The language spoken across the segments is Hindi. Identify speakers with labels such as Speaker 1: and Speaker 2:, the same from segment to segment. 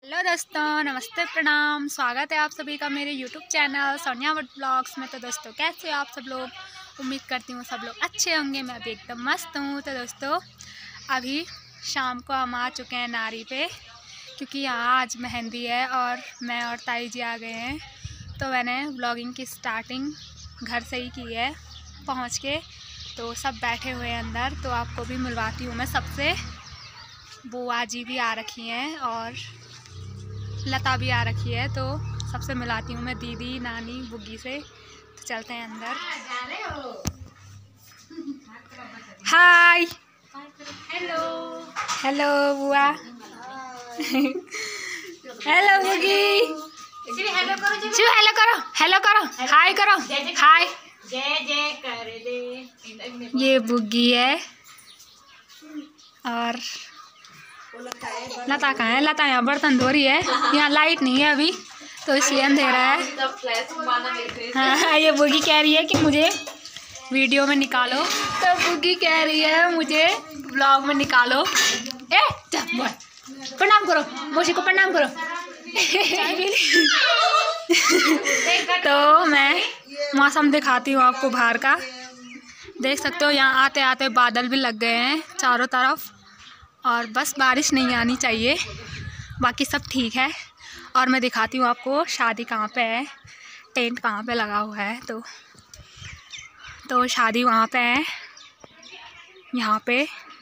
Speaker 1: हेलो दोस्तों, नमस्ते, प्रणाम। स्वागत है आप सभी का मेरे YouTube channel Sonia Bhatt blogs में। तो दोस्तों, कैसे हो आप सब लोग? उम्मीद करती हूँ सब लोग अच्छे होंगे। मैं भी एकदम मस्त हूँ। तो दोस्तों, अभी शाम को हम आ चुके हैं नारी पे, क्योंकि यहाँ आज मेहंदी है और मैं और ताई जी आ गए हैं। तो मैंने ब्लॉगिंग की स्टार्टिंग घर से ही की है पहुँच के। तो सब बैठे हुए हैं अंदर, तो आपको भी मिलवाती हूँ मैं सबसे। बुआ जी भी आ रखी हैं और लता भी आ रखी है, तो सबसे मिलाती हूँ मैं, दीदी, नानी, बुग्गी से। तो चलते हैं अंदर। हाय,
Speaker 2: हेलो
Speaker 1: हेलो बुआ। हेलो बुग्गी।
Speaker 2: हेलो करो
Speaker 1: चू हेलो करो, हेलो करो, हाय करो, हाय।
Speaker 2: जय जय कर दे।
Speaker 1: ये बुग्गी है और लता कहाँ है? लता यहाँ बर्तन धो रही है। यहाँ लाइट नहीं है अभी, तो इसलिए अंधेरा है। हाँ, ये बुग्गी कह रही है कि मुझे वीडियो में निकालो, तो बुग्गी कह रही है मुझे व्लॉग में निकालो। प्रणाम करो, मोशी को प्रणाम करो। तो मैं मौसम दिखाती हूँ आपको बाहर का। देख सकते हो, यहाँ आते आते बादल भी लग गए हैं चारों तरफ, और बस बारिश नहीं आनी चाहिए, बाकी सब ठीक है। और मैं दिखाती हूँ आपको शादी कहाँ पे है, टेंट कहाँ पे लगा हुआ है। तो शादी वहाँ पे है। यहाँ पे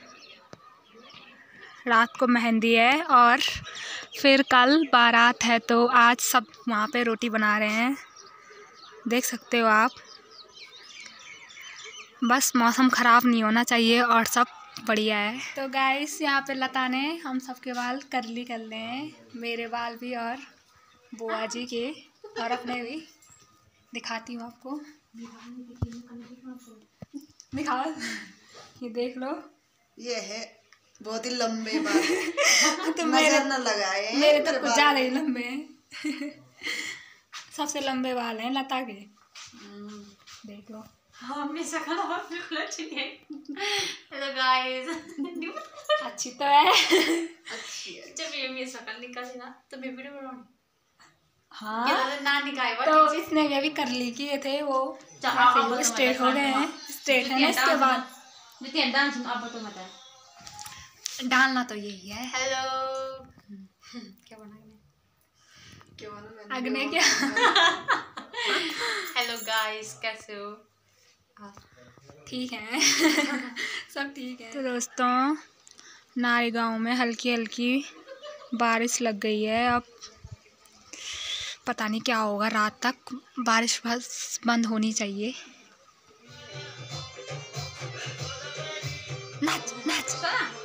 Speaker 1: रात को मेहंदी है और फिर कल बारात है। तो आज सब वहाँ पे रोटी बना रहे हैं, देख सकते हो आप। बस मौसम ख़राब नहीं होना चाहिए और सब बढ़िया है। तो गाइस, यहाँ पे लता ने हम सबके बाल कर्ली कर ले हैं, मेरे बाल भी और बुआ जी के, और अपने भी। दिखाती हूँ आपको, दिखाओ, ये देख लो।
Speaker 3: ये है बहुत ही लंबे बाल।
Speaker 1: तो मेरे
Speaker 3: न लगाए,
Speaker 1: मेरे तो कुछ ज़्यादा ही लंबे हैं। सबसे लंबे बाल हैं लता के, देख लो।
Speaker 2: Hello guys.
Speaker 1: अच्छी तो है।
Speaker 3: अच्छी है।
Speaker 2: जब ये मेरी शक्ल निकाली ना तो मैं वीडियो बनाऊंगी।
Speaker 1: हाँ,
Speaker 2: ना निकाय
Speaker 1: तो इसने भी कर ली किए थे वो, स्ट्रेट हो गए हैं। स्ट्रेट है ना इसके बाद।
Speaker 2: डांस अब तो मत है,
Speaker 1: डालना तो यही है।
Speaker 2: हेलो क्या बना
Speaker 1: अग्नि क्या?
Speaker 2: हेलो गाइस, कैसे हो?
Speaker 1: ठीक है। सब ठीक है। तो दोस्तों, नारी गांव में हल्की हल्की बारिश लग गई है। अब पता नहीं क्या होगा, रात तक बारिश बस बंद होनी चाहिए। नाच नाच।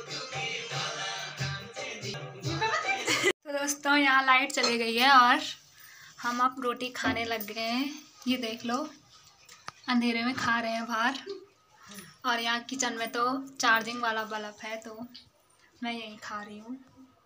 Speaker 1: तो दोस्तों, यहाँ लाइट चली गई है और हम अब रोटी खाने लग गए हैं। ये देख लो, अंधेरे में खा रहे हैं बाहर। और यहाँ किचन में तो चार्जिंग वाला बल्ब है, तो मैं यहीं खा रही हूँ।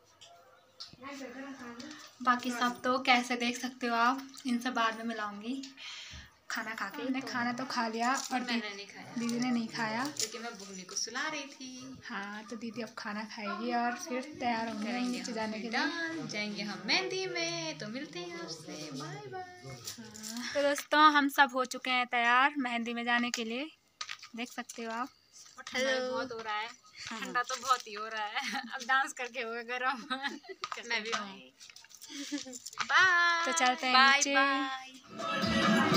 Speaker 1: बाकी सब तो कैसे देख सकते हो आप, इनसे बाद में मिलाऊंगी खाना खा के। मैंने खाना तो खा लिया और
Speaker 2: मैंने नहीं खाया,
Speaker 1: दीदी ने नहीं खाया,
Speaker 2: क्योंकि मैं बुगनी को सुला रही थी।
Speaker 1: हाँ, तो दीदी अब खाना खाएगी और फिर तैयार होंगे नीचे जाने के लिए।
Speaker 2: जाएंगे हम मेहंदी में, तो मिलते हैं आपसे, बाय बाय।
Speaker 1: तो दोस्तों, हम सब हो चुके हैं तैयार मेहंदी में जाने के लिए, देख सकते हो आप।
Speaker 2: ठंडा बहुत हो रहा है, ठंडा तो बहुत ही हो रहा है। अब डांस करके होगा गरम। मैं भी हूँ। बाय।
Speaker 1: तो चलते हैं
Speaker 2: बाय
Speaker 1: नीचे।
Speaker 2: बाय।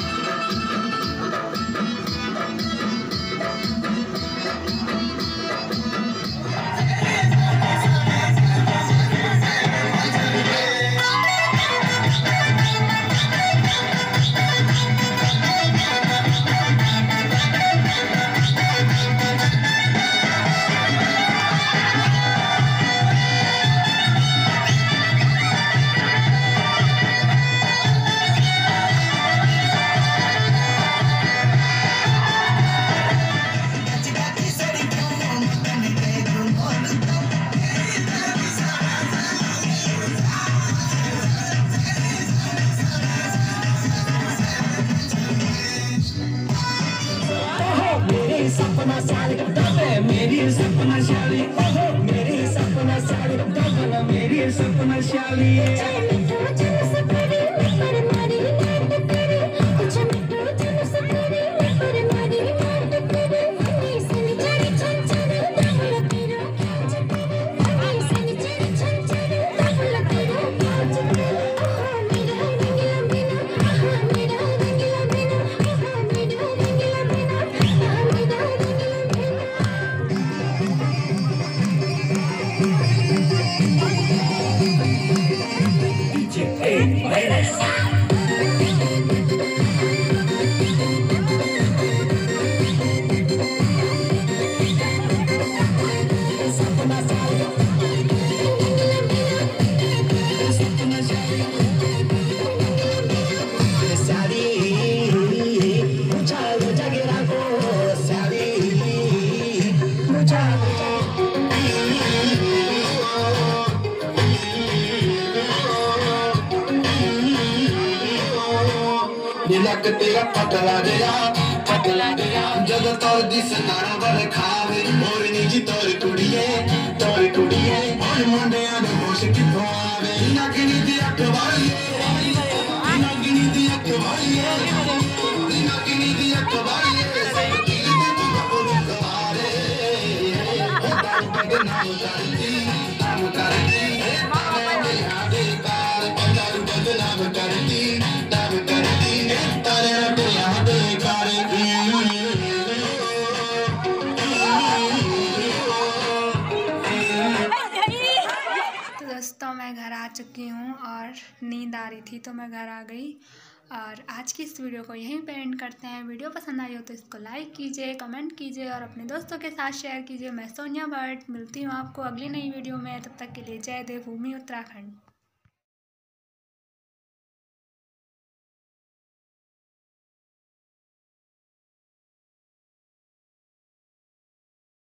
Speaker 4: सपना साड़ी मेरी सपना साड़ी मेरी सपना साड़ी मेरी सपना लक तेरा पतला गया जब तोर दिस तारा बल खावे मोरनी जी तोर कुड़िए और मुंडियां दे होश किथों आवे नगनी दी अख वालिए नगनी दी अख वालिए नगनी दी अख वालिए दिल दे बबलू कवारे नाम करती आवे कार पंजाब बदनाम करती
Speaker 1: दोस्तों मैं घर आ चुकी हूँ और नींद आ रही थी तो मैं घर आ गई। और आज की इस वीडियो को यहीं पे एंड करते हैं। वीडियो पसंद आई हो तो इसको लाइक कीजिए, कमेंट कीजिए और अपने दोस्तों के साथ शेयर कीजिए। मैं सोनिया भट्ट मिलती हूँ आपको अगली नई वीडियो में। तब तक के लिए जय देवभूमि उत्तराखंड।